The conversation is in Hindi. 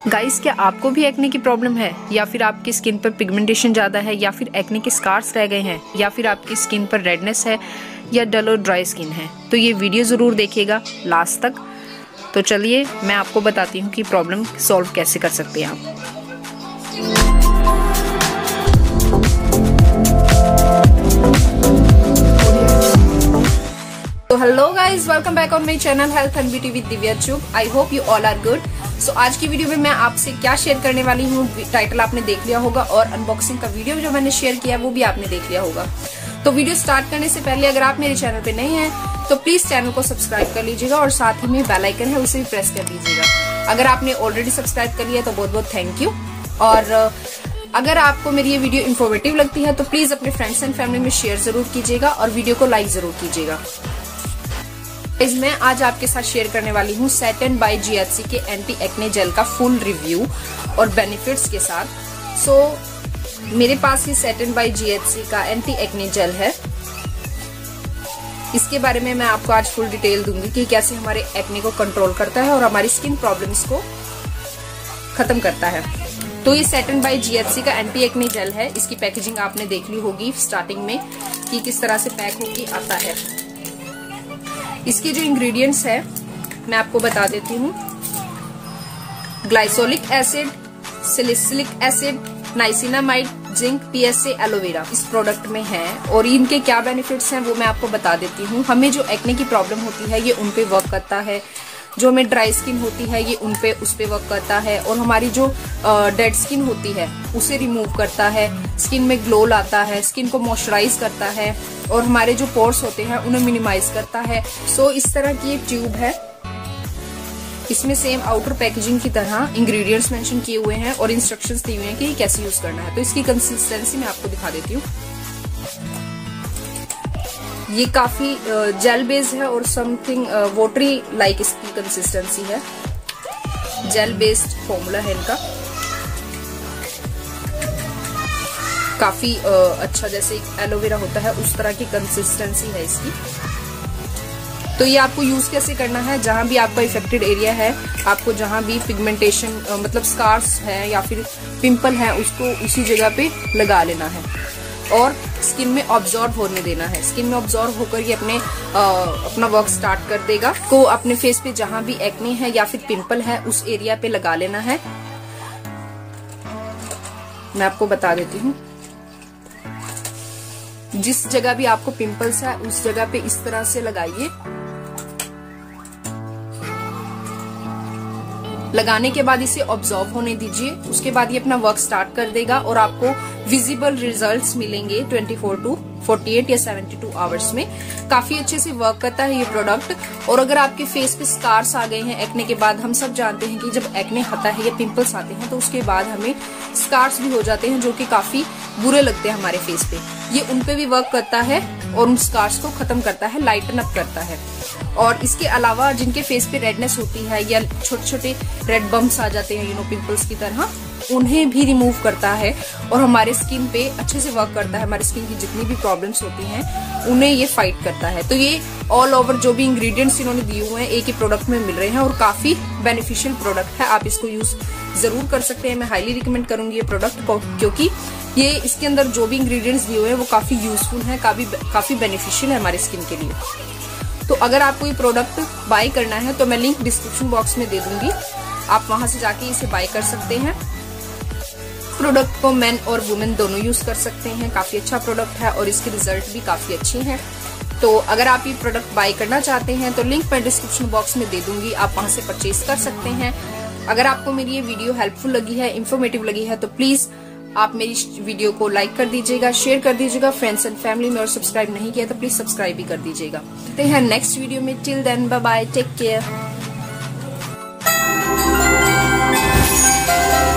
गाइस, क्या आपको भी एक्ने की प्रॉब्लम है या फिर आपकी स्किन पर पिगमेंटेशन ज़्यादा है या फिर एक्ने के स्कार्स रह गए हैं या फिर आपकी स्किन पर रेडनेस है या डल और ड्राई स्किन है, तो ये वीडियो ज़रूर देखिएगा लास्ट तक। तो चलिए मैं आपको बताती हूँ कि प्रॉब्लम सॉल्व कैसे कर सकते हैं आप। तो hello guys, welcome back on my channel health and beauty with Divya Chugh. I hope you all are good. So आज की वीडियो में मैं आपसे क्या शेयर करने वाली हूँ, टाइटल आपने देख लिया होगा और अनबॉक्सिंग का वीडियो जो मैंने शेयर किया वो भी आपने देख लिया होगा। तो वीडियो स्टार्ट करने से पहले अगर आप मेरे चैनल पे नए हैं तो प्लीज चैनल को सब्सक्राइब कर लीजिएगा और साथ ही में बेल आइकन है उसे भी प्रेस कर दीजिएगा। अगर आपने ऑलरेडी सब्सक्राइब कर लिया तो बहुत बहुत थैंक यू। और अगर आपको मेरी ये वीडियो इन्फॉर्मेटिव लगती है तो प्लीज अपने फ्रेंड्स एंड फैमिली में शेयर जरूर कीजिएगा और वीडियो को लाइक जरूर कीजिएगा। मैं आज आपके साथ शेयर करने वाली हूँ सैटिन बाय GHC के एंटी एक्ने जेल का फुल रिव्यू और बेनिफिट्स के साथ। सो मेरे पास ये सैटिन बाय GHC का एंटी एक्ने जेल है। इसके बारे में मैं आपको आज फुल डिटेल दूंगी कि कैसे हमारे एक्ने को कंट्रोल करता है और हमारी स्किन प्रॉब्लम्स को खत्म करता है। तो ये सैटिन बाय GHC का एंटी एक्ने जेल है। इसकी पैकेजिंग आपने देख ली होगी स्टार्टिंग में कि किस तरह से पैक होके आता है। इसके जो इंग्रेडिएंट्स है मैं आपको बता देती हूँ। Glycolic acid, salicylic acid, niacinamide, zinc, PSA, aloe vera इस प्रोडक्ट में है। और इनके क्या बेनिफिट्स हैं वो मैं आपको बता देती हूँ। हमें जो एक्ने की प्रॉब्लम होती है ये उन पे वर्क करता है। जो हमें ड्राई स्किन होती है ये उस पे वर्क करता है। और हमारी जो डेड स्किन होती है उसे रिमूव करता है। स्किन में ग्लो लाता है, स्किन को मॉइस्चराइज करता है और हमारे जो पोर्स होते हैं उन्हें मिनिमाइज करता है। सो इस तरह की एक ट्यूब है। इसमें सेम आउटर पैकेजिंग की तरह इंग्रेडिएंट्स मेंशन किए हुए हैं और इंस्ट्रक्शंस दी हुई हैं कि कैसे यूज करना है। तो इसकी कंसिस्टेंसी मैं आपको दिखा देती हूँ। ये काफी जेल बेस्ड है और समथिंग वाटरी लाइक इसकी कंसिस्टेंसी है। जेल बेस्ड फॉर्मूला है इनका। काफी अच्छा, जैसे एलोवेरा होता है उस तरह की कंसिस्टेंसी है इसकी। तो ये आपको यूज कैसे करना है, जहां भी आपका इफेक्टेड एरिया है, आपको जहां भी पिगमेंटेशन मतलब स्कार्स है या फिर पिंपल है उसको उसी जगह पे लगा लेना है और स्किन में ऑब्जॉर्व होने देना है। स्किन में ऑब्जॉर्व होकर ये अपना वर्क स्टार्ट कर देगा। तो अपने फेस पे जहां भी एक्ने है या फिर पिंपल है उस एरिया पे लगा लेना है। मैं आपको बता देती हूँ। जिस जगह भी आपको पिंपल्स है उस जगह पे इस तरह से लगाइए। लगाने के बाद इसे ऑब्जॉर्व होने दीजिए। उसके बाद ये अपना वर्क स्टार्ट कर देगा और आपको विजिबल रिजल्ट्स मिलेंगे 24 to 48 या 72 आवर्स में। काफी अच्छे से वर्क करता है ये प्रोडक्ट। और अगर आपके फेस पे स्कार्स आ गए हैं एक्ने के बाद, हम सब जानते हैं कि जब एक्ने आता है या पिंपल्स आते हैं तो उसके बाद हमें स्कार्स भी हो जाते हैं जो कि काफी बुरे लगते हैं हमारे फेस पे। ये उनपे भी वर्क करता है और उन स्कार्स को खत्म करता है, लाइटन अप करता है। और इसके अलावा जिनके फेस पे रेडनेस होती है या छोटे छोटे रेड बम्प्स आ जाते हैं पिंपल्स की तरह, उन्हें भी रिमूव करता है और हमारे स्किन पे अच्छे से वर्क करता है। हमारी स्किन की जितनी भी प्रॉब्लम्स होती हैं उन्हें ये फाइट करता है। तो ये ऑल ओवर जो भी इंग्रेडिएंट्स इन्होंने दिए हुए हैं एक ही प्रोडक्ट में मिल रहे हैं और काफी बेनिफिशियल प्रोडक्ट है। आप इसको यूज जरूर कर सकते हैं। मैं हाईली रिकमेंड करूंगी ये प्रोडक्ट को, क्योंकि ये इसके अंदर जो भी इंग्रेडिएंट्स दिए हुए हैं वो काफी यूजफुल है, काफी बेनिफिशियल है हमारी स्किन के लिए। तो अगर आपको ये प्रोडक्ट बाय करना है तो मैं लिंक डिस्क्रिप्शन बॉक्स में दे दूंगी। आप वहां से जाके इसे बाय कर सकते हैं। प्रोडक्ट को मेन और वुमेन दोनों यूज कर सकते हैं। काफी अच्छा प्रोडक्ट है और इसके रिजल्ट भी काफी अच्छे हैं। तो अगर आप ये प्रोडक्ट बाय करना चाहते हैं तो लिंक मैं डिस्क्रिप्शन बॉक्स में दे दूंगी, आप वहां से परचेज कर सकते हैं। अगर आपको मेरी ये वीडियो हेल्पफुल लगी है, इन्फॉर्मेटिव लगी है तो प्लीज आप मेरी वीडियो को लाइक कर दीजिएगा, शेयर कर दीजिएगा फ्रेंड्स एंड फैमिली में, और सब्सक्राइब नहीं किया तो प्लीज सब्सक्राइब भी कर दीजिएगा। तो हैं नेक्स्ट वीडियो में। Till then bye bye, take care.